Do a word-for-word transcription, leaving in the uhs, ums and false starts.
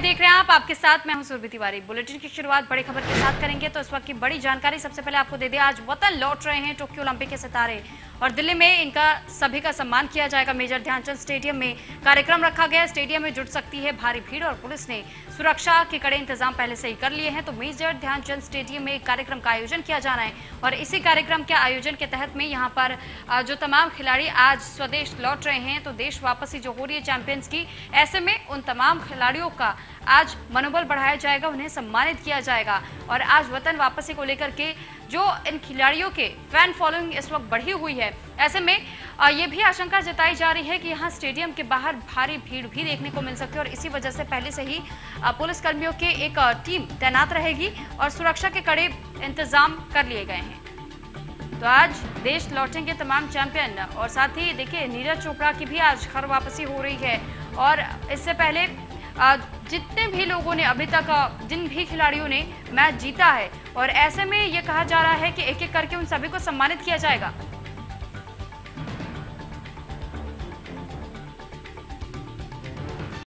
देख रहे हैं आप, आपके साथ मैं हूं सुरभि तिवारी। बुलेटिन की शुरुआत बड़ी खबर के साथ करेंगे तो इस वक्त की बड़ी जानकारी सबसे पहले आपको दे दें। आज वतन लौट रहे हैं टोक्यो ओलंपिक के सितारे और दिल्ली में इनका सभी का सम्मान किया जाएगा। मेजर ध्यानचंद स्टेडियम में कार्यक्रम रखा गया। स्टेडियम में जुट सकती है भारी भीड़ और पुलिस ने सुरक्षा के कड़े इंतजाम पहले से ही कर लिए हैं। तो मेजर ध्यानचंद स्टेडियम में एक कार्यक्रम का आयोजन किया जाना है और इसी कार्यक्रम के आयोजन के तहत में यहाँ पर जो तमाम खिलाड़ी आज स्वदेश लौट रहे हैं, तो देश वापसी जो हो रही है चैंपियंस की, ऐसे में उन तमाम खिलाड़ियों का आज मनोबल बढ़ाया जाएगा, उन्हें सम्मानित किया जाएगा। और आज वतन वापसी को लेकर के जो इन खिलाड़ियों के फैन फॉलोइंग इस वक्त बढ़ी हुई है, ऐसे में ये भी आशंका जताई जा रही है कि यहाँ स्टेडियम के बाहर भारी भीड़ भी देखने को मिल सकती है और इसी वजह से पहले से ही पुलिस कर्मियों के एक टीम तैनात रहेगी और सुरक्षा के कड़े इंतजाम कर लिए गए हैं। तो आज देश लौटेंगे तमाम चैंपियन और साथ ही देखिए नीरज चोपड़ा की भी आज घर वापसी हो रही है। और इससे पहले जितने भी लोगों ने अभी तक, जिन भी खिलाड़ियों ने मैच जीता है, और ऐसे में ये कहा जा रहा है कि एक एक करके उन सभी को सम्मानित किया जाएगा।